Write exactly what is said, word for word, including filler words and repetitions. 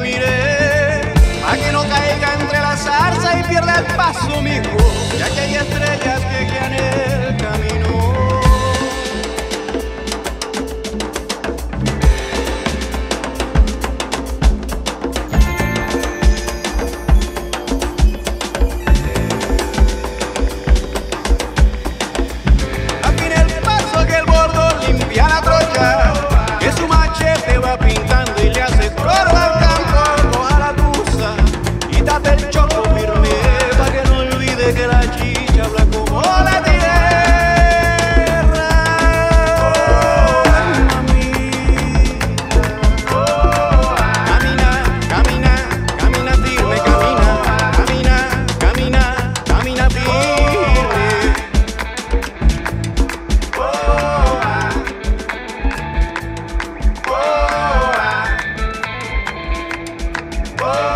miré, a que no caiga entre la zarza y pierda el paso, mijo, ya que hay estrellas que guían el camino. El choco firme, pa' que no olvide que la chicha habla como la tierra. Oh, mamita. Oh, camina, camina, camina firme, camina, camina, camina, camina firme. Oh, oh, oh, oh.